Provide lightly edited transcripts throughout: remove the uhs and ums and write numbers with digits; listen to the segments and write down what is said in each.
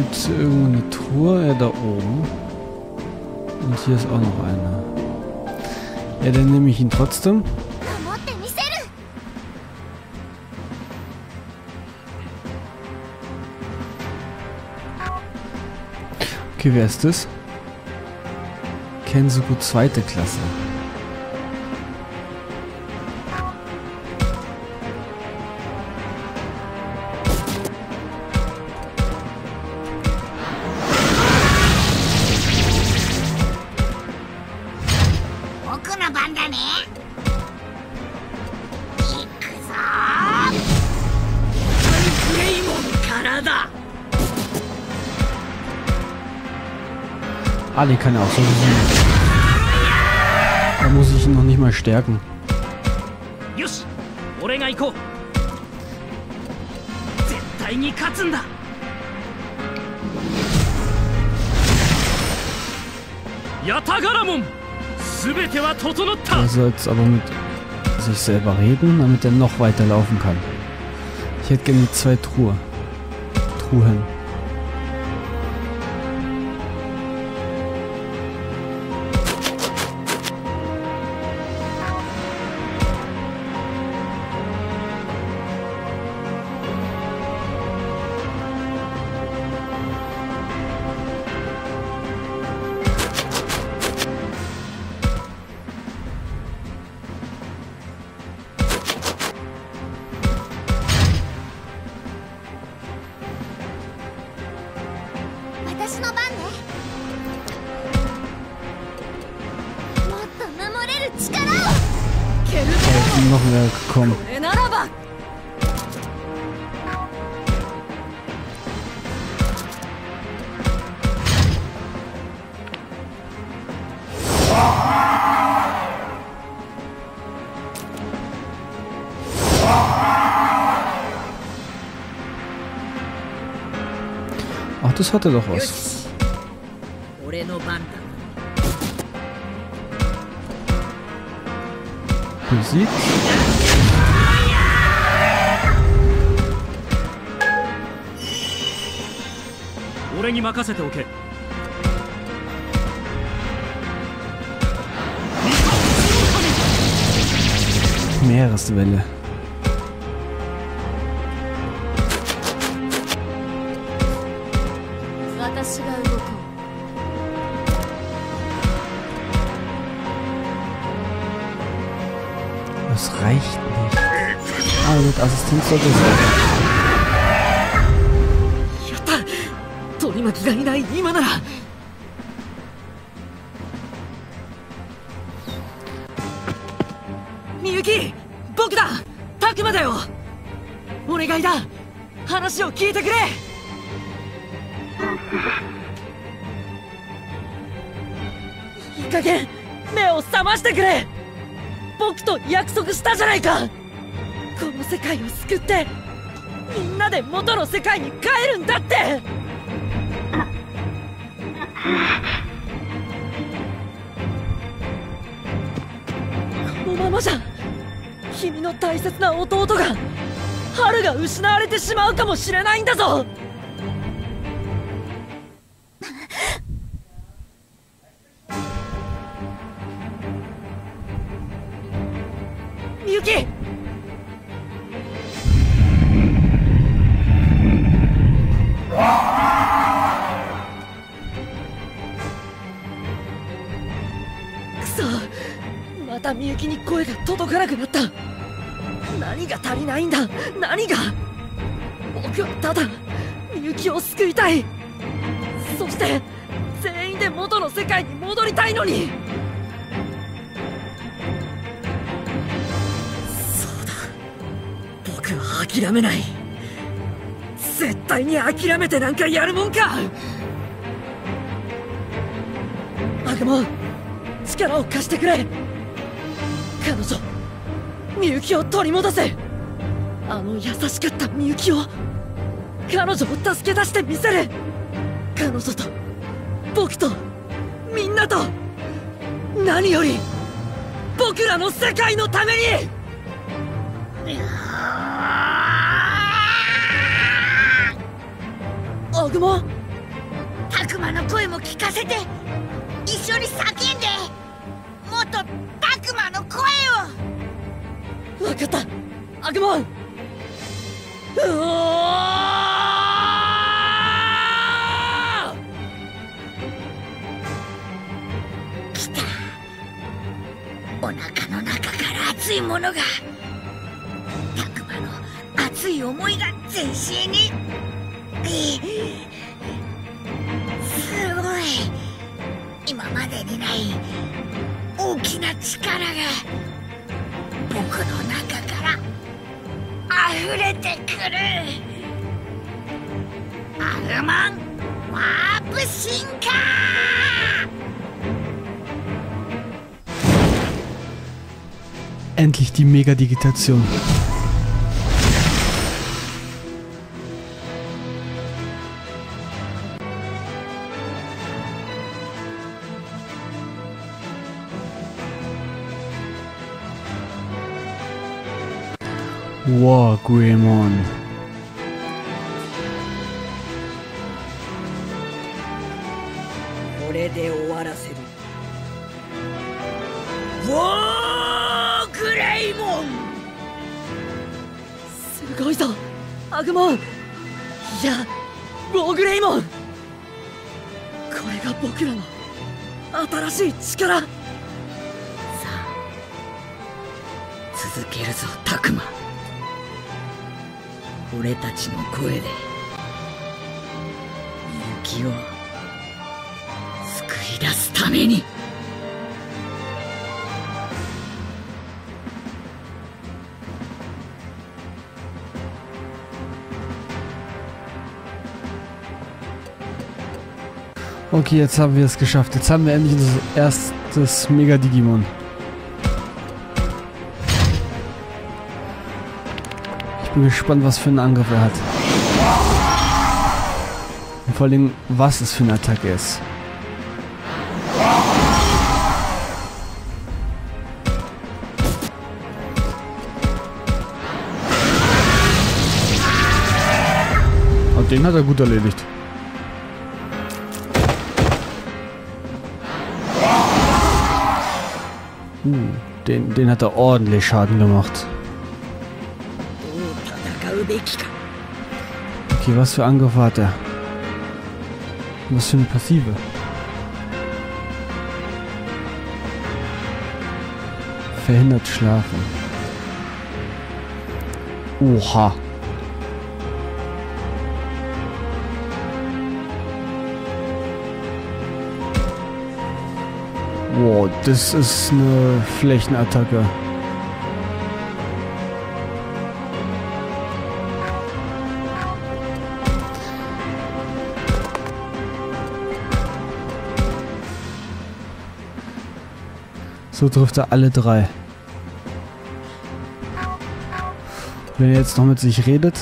Gibt es irgendwo eine Truhe? Ja, da oben. Und hier ist auch noch eine. Ja, dann nehme ich ihn trotzdem. Okay, wer ist das? Kensuke zweite Klasse. Ah, den kann er auch so besiegen. Da muss ich ihn noch nicht mal stärken. Er soll jetzt aber mit sich selber reden, damit er noch weiter laufen kann. Ich hätte gerne die 2 Truhen. Noch mehr gekommen. Ach, das hatte doch was. Musik. Meereswelle. Das reicht nicht. Ah, mit Assistenz sollte es sein. Miyuki! 僕だ! タクマだよ! お願いだ! 話を聞いてくれ! いい加減目を覚ましてくれ! 僕と約束したじゃないか! この世界を救ってみんなで元の世界に帰るんだって! このままじゃ君の大切な弟が春が失われてしまうかもしれないんだぞ。みゆき。くそ、またみゆきに声が届かなくなった。何が足りないんだ。何が。僕はただみゆきを救いたい。そして全員で元の世界に戻りたいのに。そうだ、僕は諦めない。絶対に諦めてなんかやるもんか。アグモン、力を貸してくれ。彼女みゆきを取り戻せ。あの優しかったみゆきを、彼女を助け出してみせる。彼女と僕とみんなと、何より僕らの世界のために。アグモン、 魔の声も聞かせて、一緒に叫んで、もっとタクマの声を。 わかった、アグモン。うおー！来た。お腹の中から熱いものが、タクマの熱い思いが全身に。すごい。今までにない大きな力が僕の中から溢れてくる。アグモンワープ進化。 Endlich die Mega-Digitation. Wow, Greymon. これで終わらせる。ウォーグレイモン。すごいぞアグモン。いやウォーグレイモン。これが僕らの新しい力。さあ続けるぞタクマ。俺たちの声でみゆきを救い出すために。 Okay, jetzt haben wir es geschafft. Jetzt haben wir endlich unser erstes Mega-Digimon. Ich bin gespannt, was für einen Angriff er hat. Und vor allem, was es für eine Attacke ist. Und den hat er gut erledigt. Den hat er ordentlich Schaden gemacht. Okay, was für Angriffe hat er? Was für eine Passive? Verhindert Schlafen. Oha. Wow, das ist eine Flächenattacke. So trifft er alle drei. Wenn er jetzt noch mit sich redet.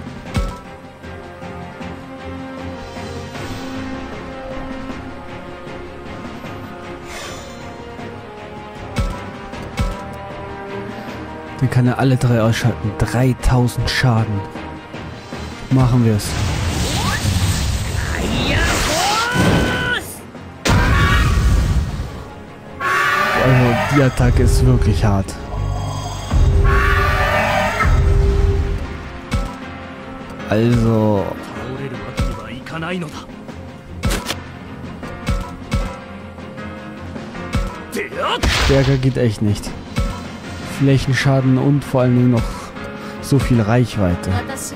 Dann kann er alle drei ausschalten. 3000 Schaden. Machen wir es. Also die Attacke ist wirklich hart. Also... Stärker geht echt nicht. Flächenschaden und vor allen Dingen noch so viel Reichweite.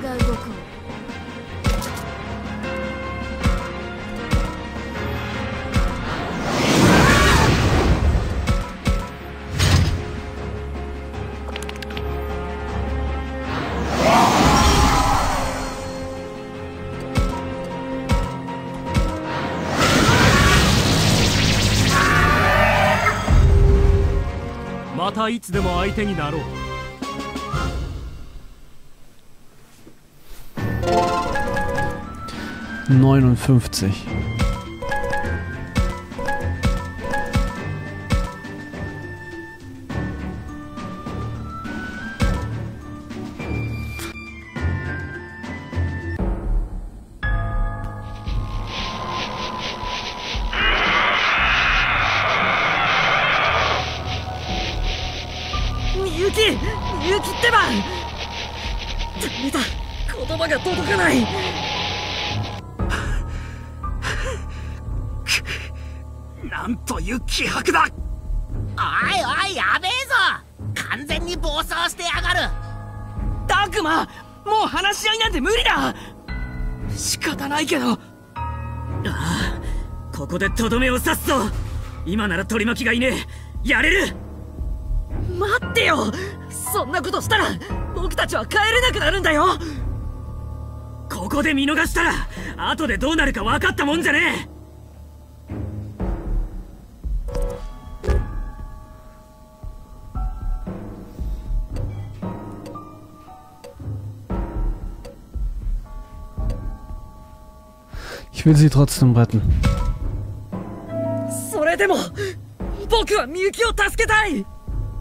またいつでも相手になろう。 59. 葉が届かない。 なんという気迫だ。 おいおい、やべえぞ。完全に暴走してやがる。 タクマ、もう話し合いなんて無理だ。仕方ないけど。 ここでとどめを刺すぞ。今なら取り巻きがいねえ。やれる。 待ってよ。そんなことしたら僕たちは帰れなくなるんだよ。 ここで見逃したら後でどうなるか分かったもんじゃねえ。 Ich will sie trotzdem retten. それでも僕はみゆきを助けたい。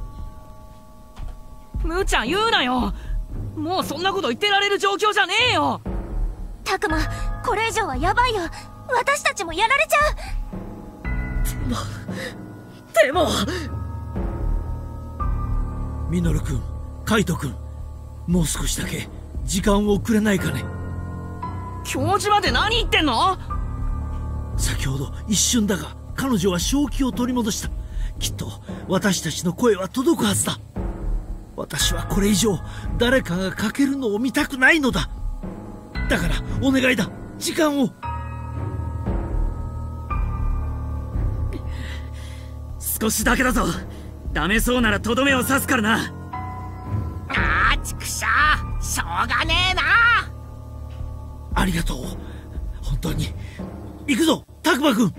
無茶言うなよ。もうそんなこと言ってられる状況じゃねえよ。 タクマ、これ以上はヤバいよ。私たちもやられちゃう。でもミノル君、カイト君、もう少しだけ時間をくれないかね。 教授まで何言ってんの？ 先ほど一瞬だが彼女は正気を取り戻した。きっと私たちの声は届くはずだ。私はこれ以上誰かがかけるのを見たくないのだ。だからお願いだ、時間を。 少しだけだぞ。ダメそうならとどめを刺すからな。 あーちくしょう、しょうがねえな。 ありがとう。本当に。行くぞ、タクマ君。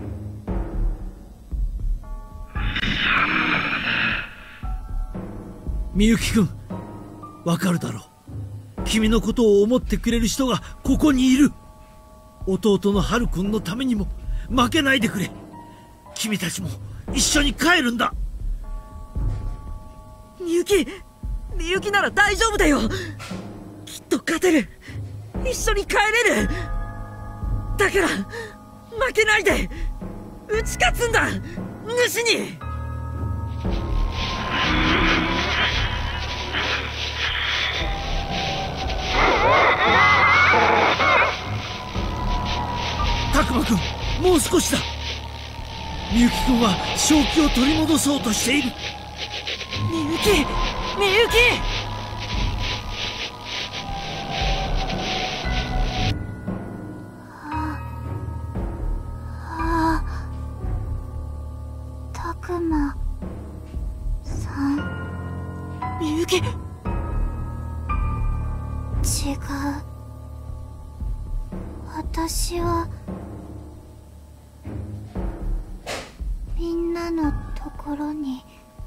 みゆき君、わかるだろう。君のことを思ってくれる人がここにいる。弟のハル君のためにも負けないでくれ。君たちも一緒に帰るんだ。 みゆきなら大丈夫だよ。きっと勝てる。一緒に帰れる。だから負けないで打ち勝つんだ、主に。 タクマ君、もう少しだ。みゆき君は正気を取り戻そうとしている。 みゆき。 タクマさん。 みゆき。 違う。私はみんなのところに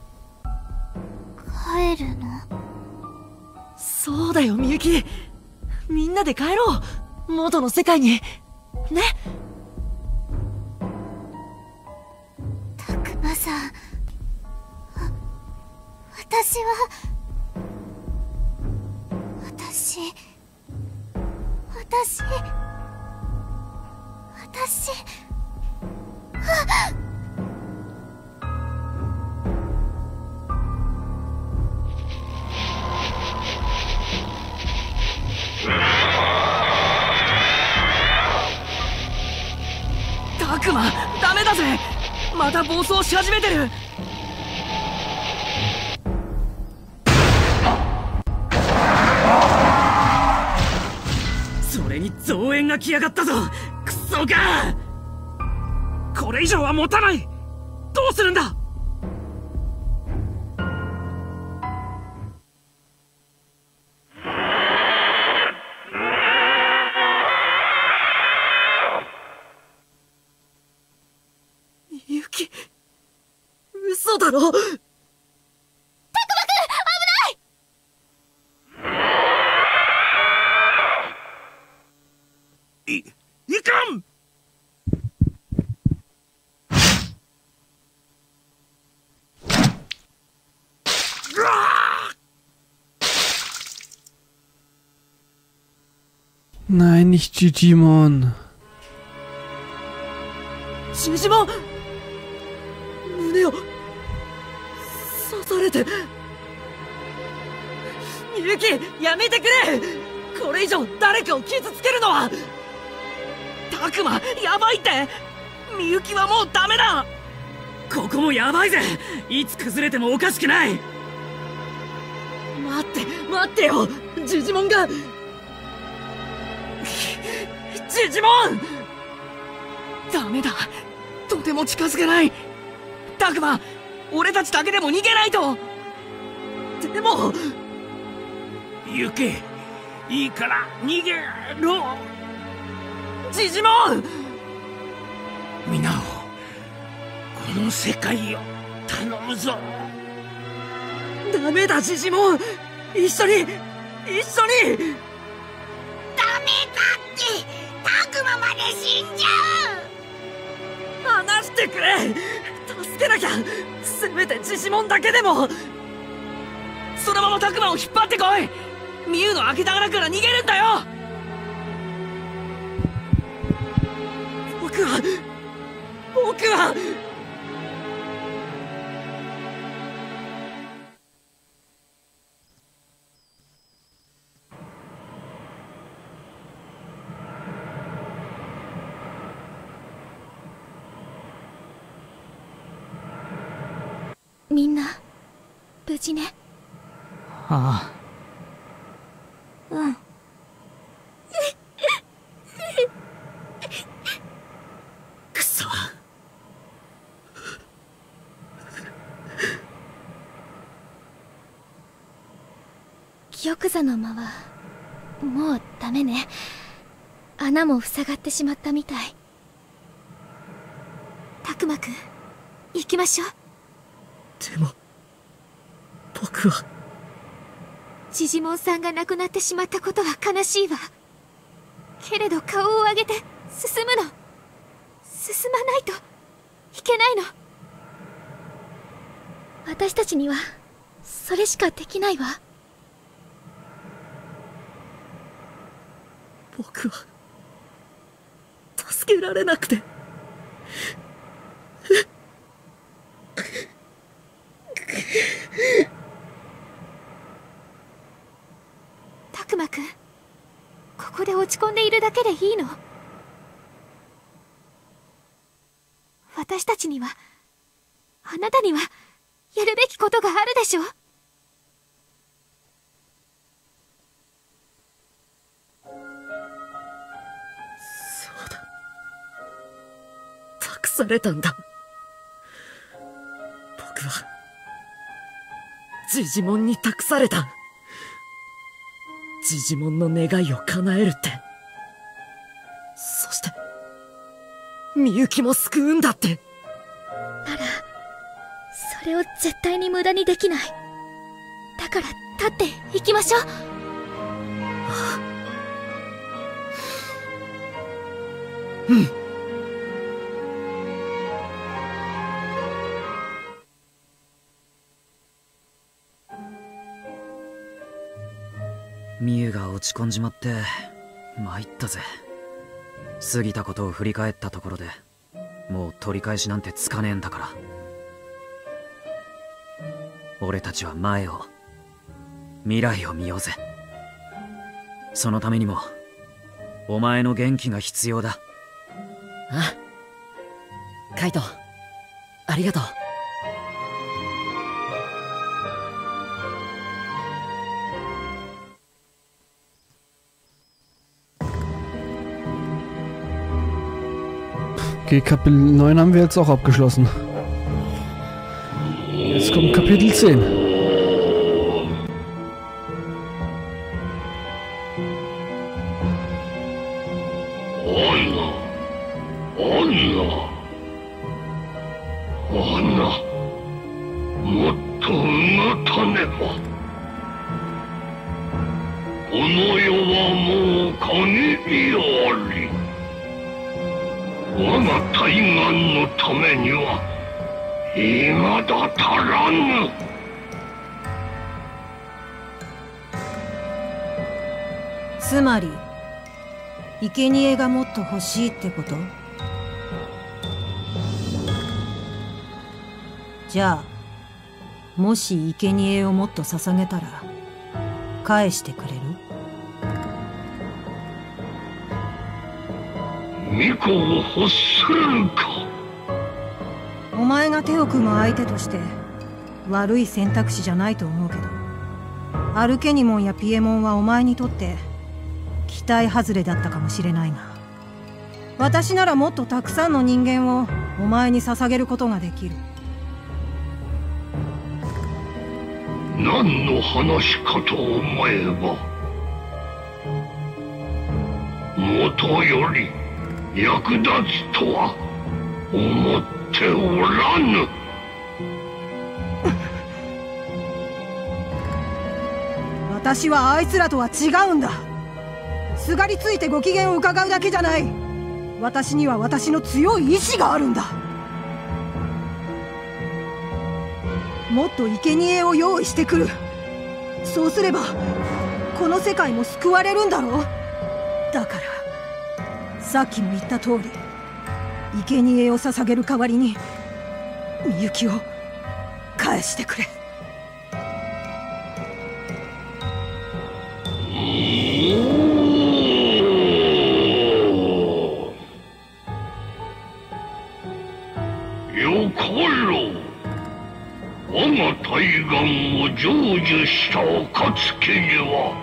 帰るの？ そうだよみゆき。みんなで帰ろう、元の世界にね。 タクマさん、私タクマ、ダメだぜ。また暴走し始めてる。 それに増援が来やがったぞ。クソが。 これ以上は持たない。どうするんだ。 みゆき、嘘だろ。 いかん。 Nein, nicht Jijimon. ジジモン、胸を刺されて。みゆき、やめてくれ。 これ以上誰かを傷つけるのは。タクマやばいって。みゆきはもうダメだ。 ここもやばいぜ。いつ崩れてもおかしくない。 待ってよ、ジジモンが。ジジモンダメだ、とても近づけない。タクマ、俺たちだけでも逃げないと。でも行け、いいから逃げろ。 ジジモン、 皆を、この世界を頼むぞ。 ダメだジジモン、一緒に。 ダメだって、タクマまで死んじゃう。 離してくれ、助けなきゃ。せめてジジモンだけでも。そのままタクマを引っ張ってこい。ミユの開けた穴から逃げるんだよ。僕はみんな無事ね。 ああ。 うん。 くそ。 玉座の間はもうダメね。穴も塞がってしまったみたい。たくまくん、行きましょう。 でも僕は。 ジジモンさんが亡くなってしまったことは悲しいわ。けれど顔を上げて進むの。進まないといけないの。私たちにはそれしかできないわ。 僕は助けられなくて。 たくまくん、ここで落ち込んでいるだけでいいの？私たちには、あなたにはやるべきことがあるでしょ？ そうだ、託されたんだ。僕はジジモンに託された。ジジモンの願いを叶えるって。そしてみゆきも救うんだって。 ならそれを絶対に無駄にできない。だから立って行きましょう。 うん。 ミユが落ち込んじまって参ったぜ。過ぎたことを振り返ったところでもう取り返しなんてつかねえんだから。俺たちは前を、未来を見ようぜ。そのためにもお前の元気が必要だ。 ああ、カイト、ありがとう。 Okay, Kapitel 9 haben wir jetzt auch abgeschlossen. Jetzt kommt Kapitel 10. 「つまり生贄がもっと欲しいってこと？じゃあもし生贄をもっと捧げたら返してくれる？ 巫女を欲するか。 お前が手を組む相手として悪い選択肢じゃないと思うけど、アルケニモンやピエモンはお前にとって期待外れだったかもしれないが、私ならもっとたくさんの人間をお前に捧げることができる。 何の話かと思えば、もとより役立つとは思っておらぬ。 私はあいつらとは違うんだ。すがりついてご機嫌を伺うだけじゃない。私には私の強い意志があるんだ。もっと生贄を用意してくる。そうすればこの世界も救われるんだろう。だからさっきも言った通り、生贄を捧げる代わりにみゆきを返してくれ。 よかろう。我が大願を成就した暁には、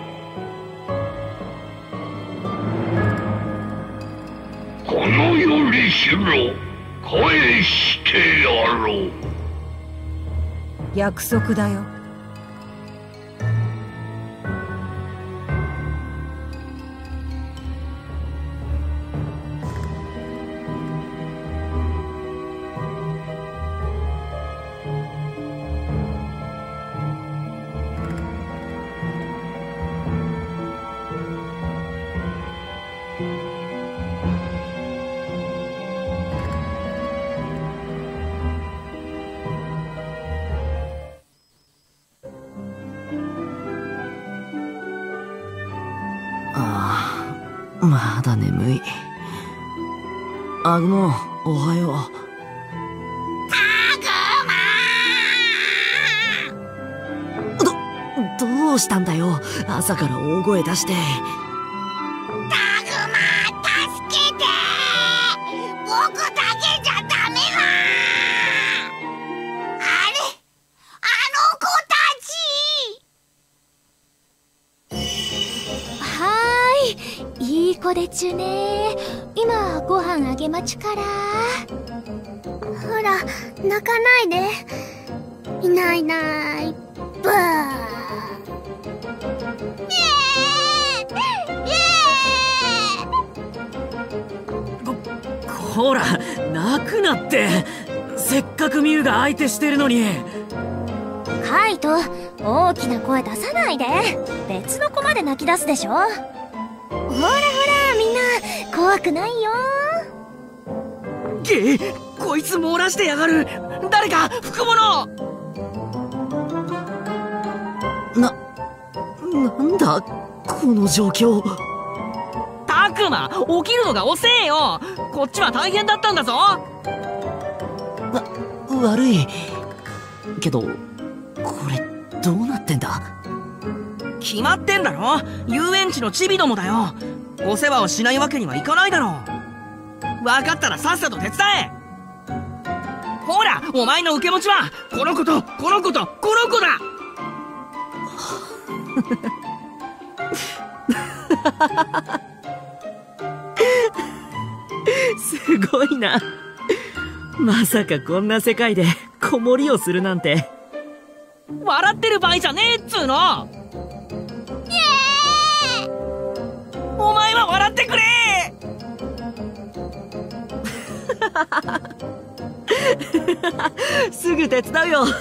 このよりしろ返してやろう。 約束だよ。 まだ眠い。アグモ、おはよう。どうしたんだよ、朝から大声出して。 タグマ、助けて。僕だけじゃダメだ。あれ、あの子たち。 はーい、いい子でちゅね。今ご飯あげまちゅから。 ほら、泣かないで。いないいない、ブー。 ほら、泣くなって。せっかくミュウが相手してるのに。 カイト、大きな声出さないで。別の子まで泣き出すでしょ。ほらほら、みんな怖くないよ。 こいつ漏らしてやがる。誰か拭くもの。 なんだこの状況。 タクマ、起きるのが遅えよ。こっちは大変だったんだぞ。 悪いけど、これどうなってんだ。 決まってんだろ。遊園地のチビどもだよ。お世話をしないわけにはいかないだろう。分かったらさっさと手伝え。ほら、お前の受け持ちはこの子とこの子とこの子だ。すごいな。まさかこんな世界で子守をするなんて。笑ってる場合じゃねえっつーの。お前は笑ってくれ。すぐ手伝うよ。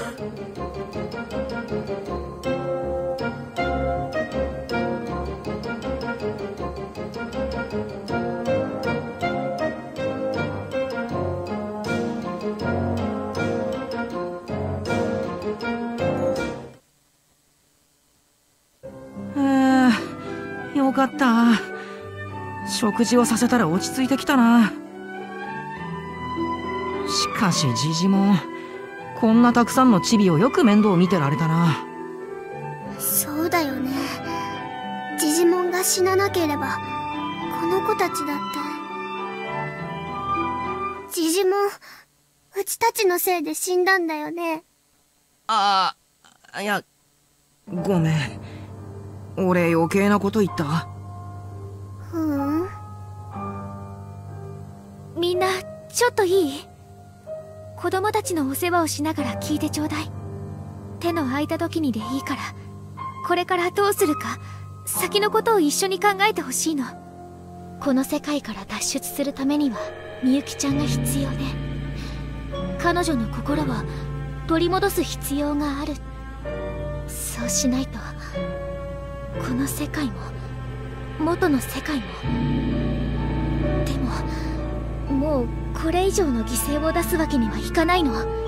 よかった。食事をさせたら落ち着いてきたな。しかしジジモン、こんなたくさんのチビをよく面倒見てられたな。 そうだよね。ジジモンが死ななければこの子たちだってジジモン、うちたちのせいで死んだんだよね。 いや、ごめん。俺余計なこと言った？ みんな、ちょっといい？子供たちのお世話をしながら聞いてちょうだい。手の空いた時にでいいから、これからどうするか、先のことを一緒に考えてほしいの。この世界から脱出するためには、みゆきちゃんが必要で、彼女の心を取り戻す必要がある。そうしないと、この世界も、元の世界も。でも、もうこれ以上の犠牲を出すわけにはいかないの。